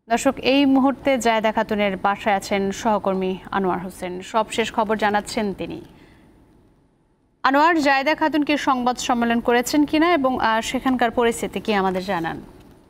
দর্শক, এই মুহূর্তে জায়েদা খাতুনের বাসায় আছেন সহকর্মী আনোয়ার হোসেন। সবশেষ খবর জানাচ্ছেন তিনি। আনোয়ার, জায়েদা খাতুন কি সংবাদ সম্মেলন করেছেন কিনা এবং সেখানকার পরিস্থিতি কি আমাদের জানান।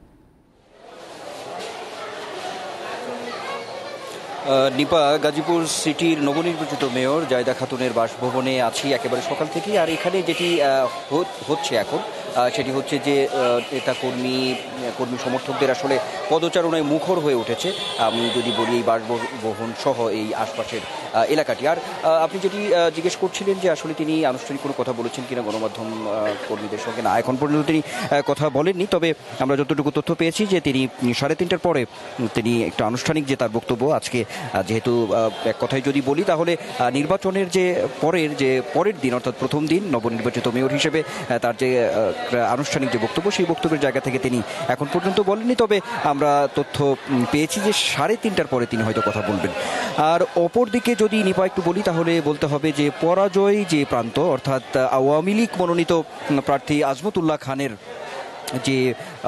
নিপা, গাজীপুর সিটির নবনির্বাচিত মেয়র জায়েদা খাতুনের বাসভবনে আছি একেবারে সকাল থেকেই। আর এখানে যেটি হচ্ছে এখন সেটি হচ্ছে যে নেতা কর্মী সমর্থকদের আসলে পদচারণায় মুখর হয়ে উঠেছে। আমি যদি বলি এই বাসভবন সহ এই আশপাশের এলাকাটি। আর আপনি যেটি জিজ্ঞেস করছিলেন যে আসলে তিনি আনুষ্ঠানিক কোনো কথা বলেছেন কিনা গণমাধ্যম কর্মীদের সঙ্গে, না, এখন পর্যন্ত তিনি কথা বলেননি। তবে আমরা যতটুকু তথ্য পেয়েছি যে তিনি 3:30টার পরে তিনি একটা আনুষ্ঠানিক যে তার বক্তব্য আজকে, যেহেতু এক কথায় যদি বলি তাহলে নির্বাচনের যে পরের দিন অর্থাৎ প্রথম দিন নবনির্বাচিত মেয়র হিসেবে তার যে আনুষ্ঠানিক যে বক্তব্য, সেই বক্তব্যের জায়গা থেকে তিনি এখন পর্যন্ত বলেননি। তবে আমরা তথ্য পেয়েছি যে 3:30টার পরে তিনি হয়তো কথা বলবেন। আর অপরদিকে যদি নিপা একটু বলি তাহলে বলতে হবে যে পরাজয় যে প্রান্ত অর্থাৎ আওয়ামী লীগ মনোনীত প্রার্থী আজমতুল্লাহ খানের যে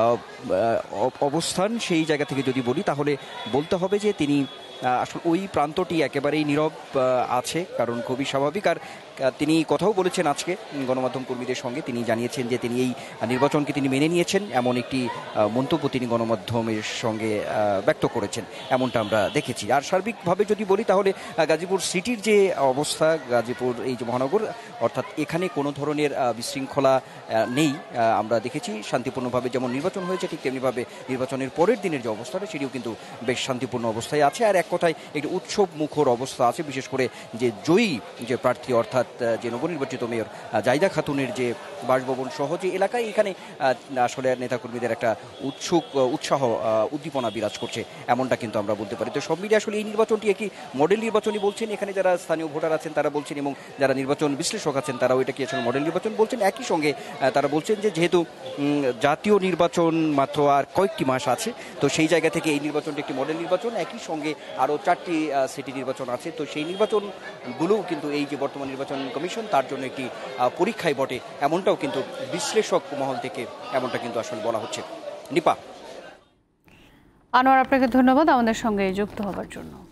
অবস্থান, সেই জায়গা থেকে যদি বলি তাহলে বলতে হবে যে তিনি আসলে ওই প্রান্তটি একেবারেই নীরব আছে, কারণ খুবই স্বাভাবিক। আর তিনি কথাও বলেছেন আজকে গণমাধ্যম কর্মীদের সঙ্গে। তিনি জানিয়েছেন যে তিনি এই নির্বাচনকে তিনি মেনে নিয়েছেন, এমন একটি মন্তব্য তিনি গণমাধ্যমের সঙ্গে ব্যক্ত করেছেন, এমনটা আমরা দেখেছি। আর সার্বিকভাবে যদি বলি তাহলে গাজীপুর সিটির যে অবস্থা, গাজীপুর এই যে মহানগর, অর্থাৎ এখানে কোনো ধরনের বিশৃঙ্খলা নেই। আমরা দেখেছি শান্তিপূর্ণভাবে যেমন নির্বাচন হয়েছে, ঠিক তেমনিভাবে নির্বাচনের পরের দিনের যে অবস্থাটা সেটিও কিন্তু বেশ শান্তিপূর্ণ অবস্থায় আছে। আর এক কথায় একটি উৎসব মুখর অবস্থা আছে, বিশেষ করে যে জয়ী যে প্রার্থী অর্থাৎ যে নবনির্বাচিত মেয়র জায়েদা খাতুনের যে বাসভবন সহ যে এলাকায়, এখানে আসলে নেতাকর্মীদের একটা উৎসাহ উদ্দীপনা বিরাজ করছে, এমনটা কিন্তু আমরা বলতে পারি। তো সব মিলিয়ে আসলে এই নির্বাচনটি একটি মডেল নির্বাচনই বলছেন এখানে যারা স্থানীয় ভোটার আছেন তারা বলছেন, এবং যারা নির্বাচন বিশ্লেষক আছেন তারাও এটাকে আসলে মডেল নির্বাচন বলছেন। একই সঙ্গে তারা বলছেন যে যেহেতু জাতীয় নির্বাচন মাত্র আর কয়েকটি মাস আছে, তো সেই জায়গা থেকে এই নির্বাচনটি একটি মডেল নির্বাচন। একই সঙ্গে আরও 4টি সিটি নির্বাচন আছে, তো সেই নির্বাচনগুলোও কিন্তু এই যে বর্তমান নির্বাচন কমিশন তার জন্য একটি পরীক্ষায় বটে, এমনটাও কিন্তু বিশ্লেষক মহল থেকে এমনটা কিন্তু আসলে বলা হচ্ছে। নিপা। আনোয়ার, আপনাকে ধন্যবাদ আমাদের সঙ্গে যুক্ত হবার জন্য।